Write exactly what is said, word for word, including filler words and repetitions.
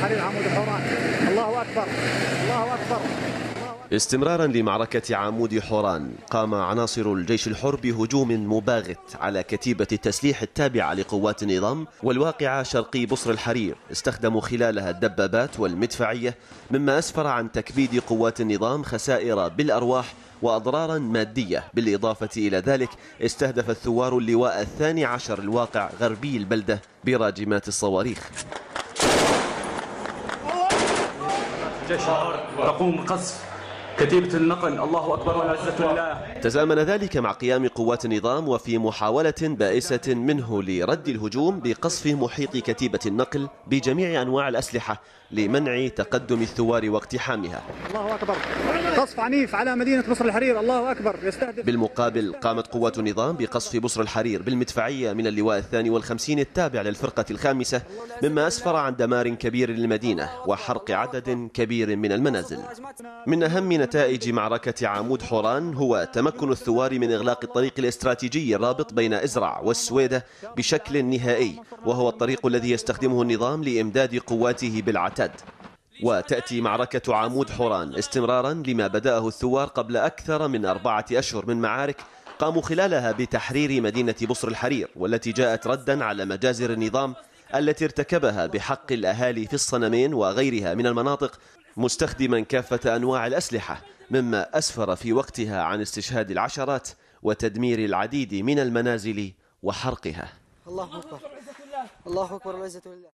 الحرير عمود حوران. الله أكبر الله أكبر. استمرارا لمعركة عمود حوران، قام عناصر الجيش الحر بهجوم مباغت على كتيبة التسليح التابعة لقوات النظام والواقعة شرقي بصر الحرير، استخدموا خلالها الدبابات والمدفعية، مما أسفر عن تكبيد قوات النظام خسائر بالأرواح وأضرارا مادية. بالإضافة إلى ذلك استهدف الثوار اللواء الثاني عشر الواقع غربي البلدة براجمات الصواريخ. جيش الحر تقوم بقصف كتيبة النقل. الله أكبر والعزة لله. تزامن ذلك مع قيام قوات النظام وفي محاولة بائسة منه لرد الهجوم بقصف محيط كتيبة النقل بجميع أنواع الأسلحة لمنع تقدم الثوار واقتحامها. الله أكبر. قصف عنيف على مدينة بصر الحرير. الله أكبر. يستهدف. بالمقابل قامت قوات النظام بقصف بصر الحرير بالمدفعية من اللواء الثاني والخمسين التابع للفرقة الخامسة، مما أسفر عن دمار كبير للمدينة وحرق عدد كبير من المنازل. من أهم نتائج معركة عمود حوران هو تمكن الثوار من إغلاق الطريق الاستراتيجي الرابط بين إزرع والسويدة بشكل نهائي، وهو الطريق الذي يستخدمه النظام لإمداد قواته بالعتاد. وتأتي معركة عمود حوران استمرارا لما بدأه الثوار قبل أكثر من أربعة أشهر من معارك قاموا خلالها بتحرير مدينة بصر الحرير، والتي جاءت ردا على مجازر النظام التي ارتكبها بحق الأهالي في الصنمين وغيرها من المناطق، مستخدما كافة أنواع الأسلحة، مما أسفر في وقتها عن استشهاد العشرات وتدمير العديد من المنازل وحرقها. الله أكبر الله أكبر والعزة لله.